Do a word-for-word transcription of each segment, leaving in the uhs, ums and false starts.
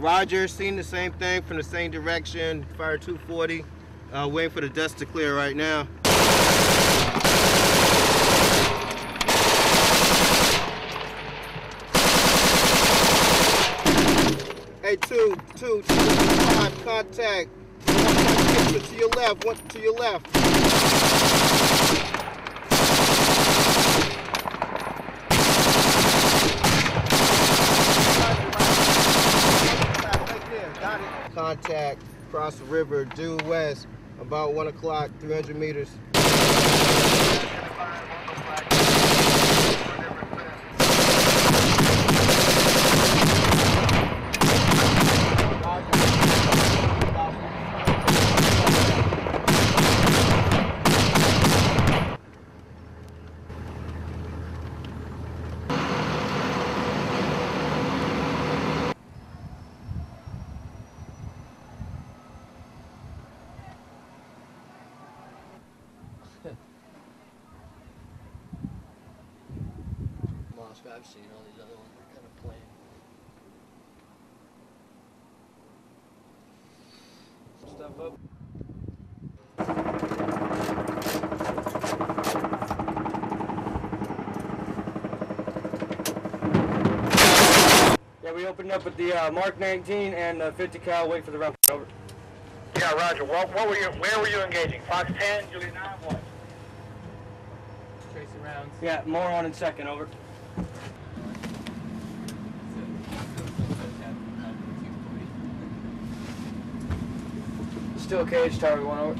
Roger, seen the same thing from the same direction, fire two forty. Uh, waiting for the dust to clear right now. Hey, two, two, two, five, contact. One to your left, one to your left. Contact, cross the river, due west, about one o'clock, three hundred meters. Moscow, I've seen all these other ones, they're kind of plain. Stuff up. Yeah, we opened up at the uh, Mark nineteen and uh, fifty cal, wait for the round. Over. Yeah, Roger. What, what were you? Where were you engaging? Fox ten, Juliet nine, what? Tracing rounds. Yeah, more on in second. Over. Still cage, tower one over.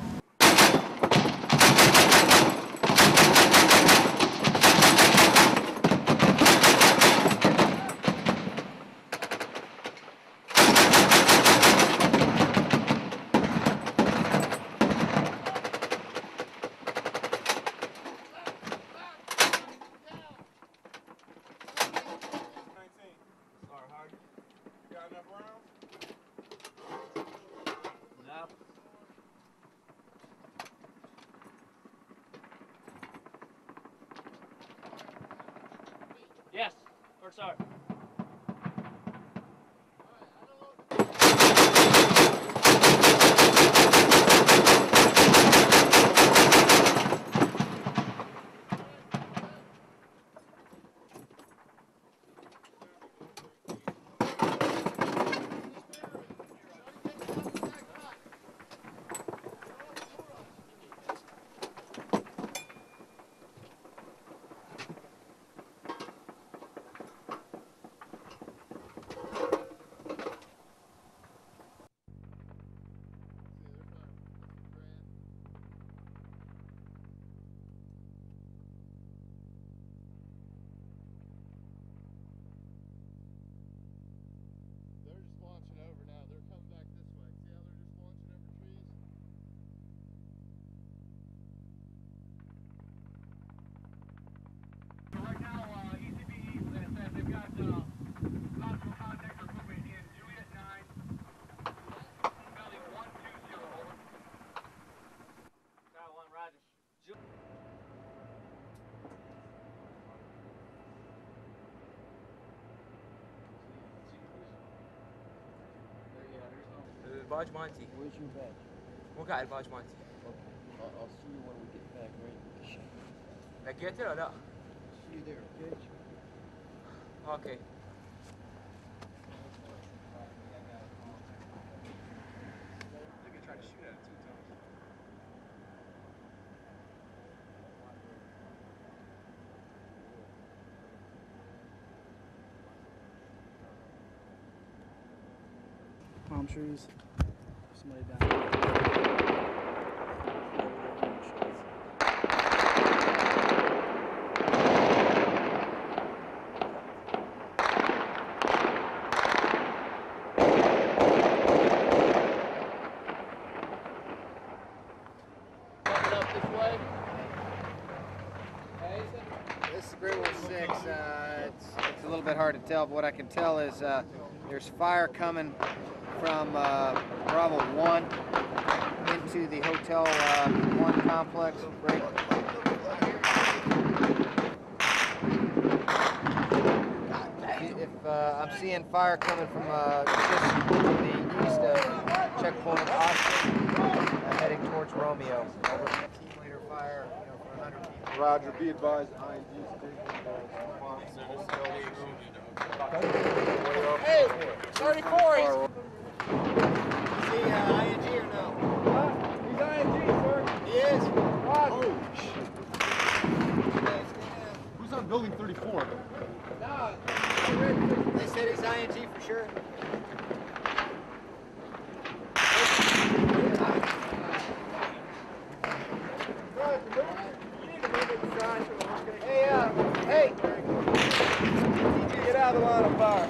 Yes, or sorry. Barge Monty. Where's your badge? وقع الباج مالتي. Okay. I'll, I'll see you when we get back, right? لقيته ولا لا؟ See you there, okay? Okay. They try to shoot at it two times. Palm trees. Somebody down there. This is Greenwood six. Uh, it's, it's a little bit hard to tell, but what I can tell is uh, there's fire coming from uh, Bravo one into the Hotel uh, one complex. Right. If, uh, I'm seeing fire coming from uh, just to the east of checkpoint Austin, uh, heading towards Romeo. Over fifteen liter fire, you know, for one hundred people. Roger, be advised, I N G Hey, thirty-four, he's... See uh, I N G or no? What? He's I N G, sir. He is? Oh, shit. Who's on building thirty-four? No, they said he's I N G for sure. Hey, uh, hey! Get out of the line of fire.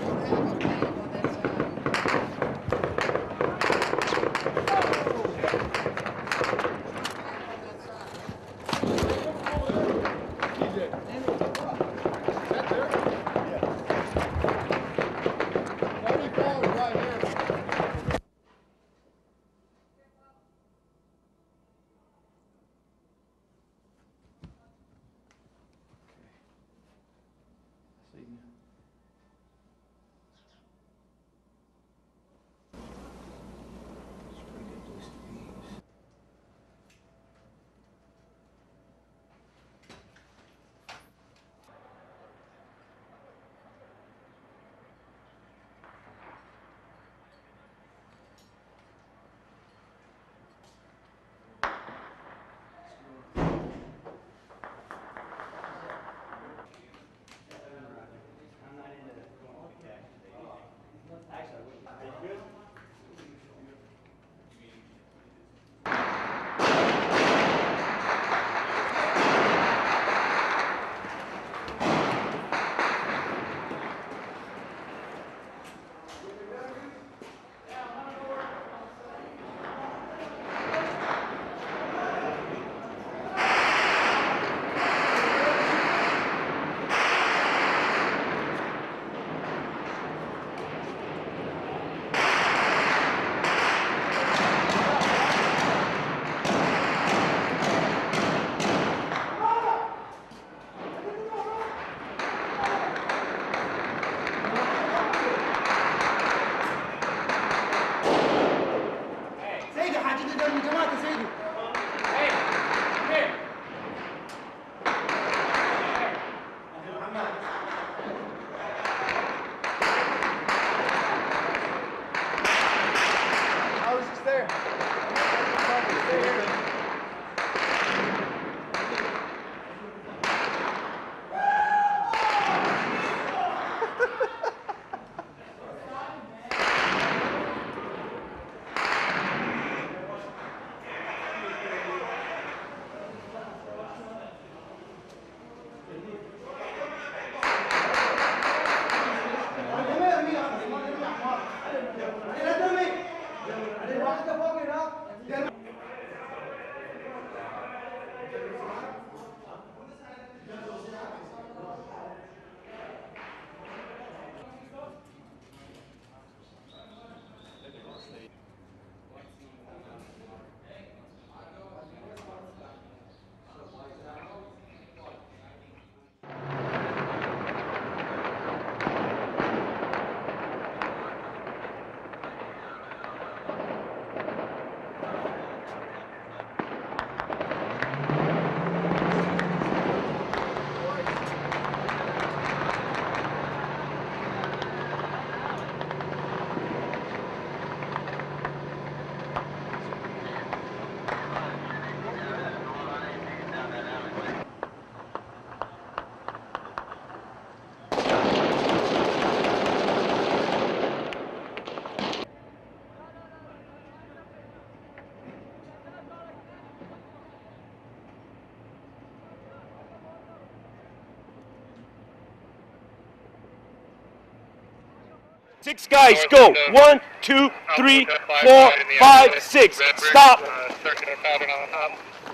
Six guys, go. One, two, three, four, five, six. Stop. Uh, circular pattern on top.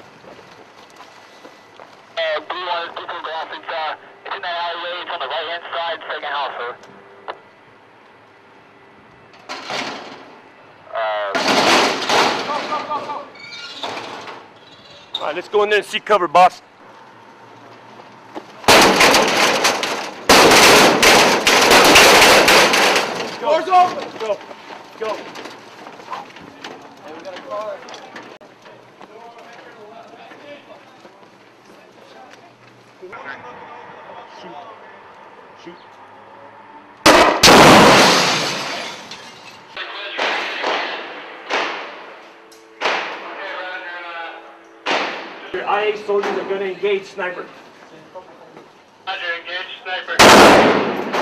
Uh, B one is taking off. It's, uh, it's in the alleyway. It's on the right-hand side, second house, sir. Uh, All right, let's go in there and seek cover, boss. go. Go. Hey, we got a car. Shoot. Shoot. Your I A soldiers are going to engage sniper. Roger, engage sniper.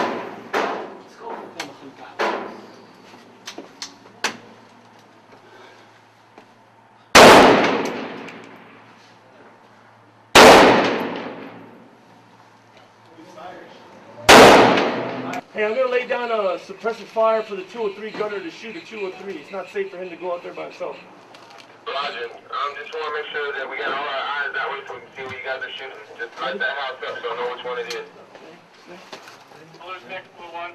Hey, I'm going to lay down a suppressive fire for the two oh three gunner to shoot at two oh three. It's not safe for him to go out there by himself. Roger. Um, just want to make sure that we got all our eyes that way so we can see what you guys are shooting. Just light that house up so I know which one it is. Blue six, blue one.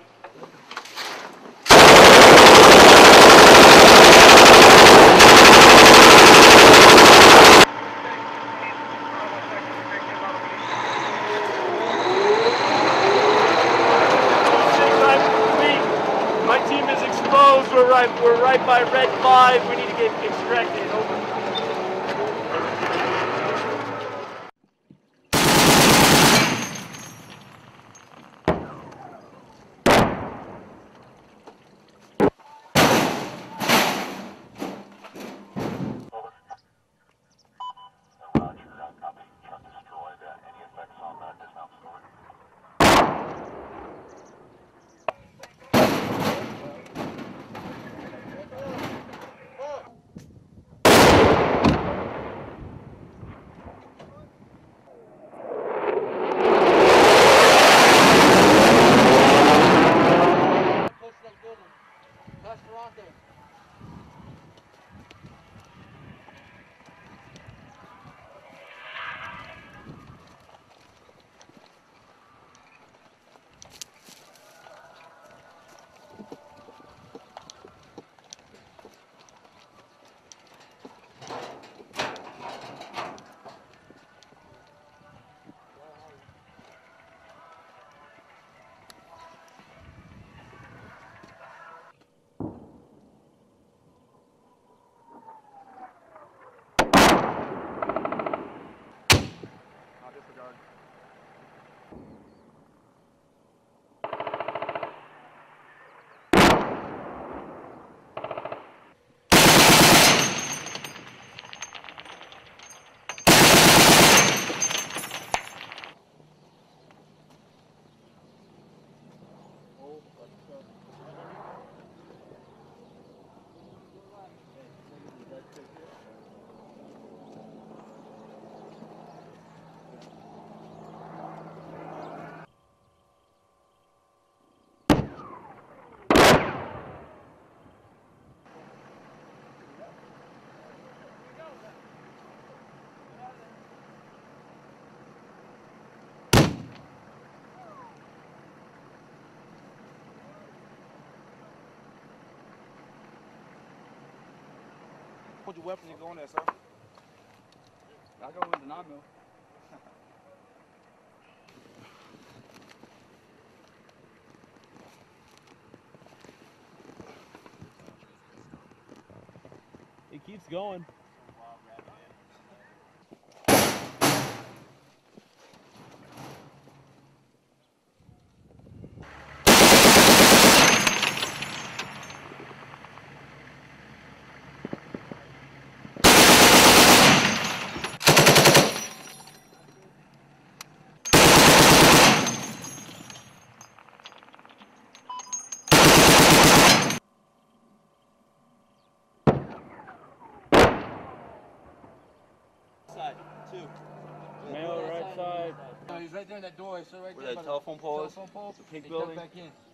My team is exposed. We're right. We're right by red five. We need to get extracted. Over. Put your weapons and go in there, sir. I'll go with the nine mil. It keeps going. Side, two. Male right side. No, he's right there in that door, sir, right Where there. that by the telephone pole is? Telephone pole. The pink He building? jumped back in.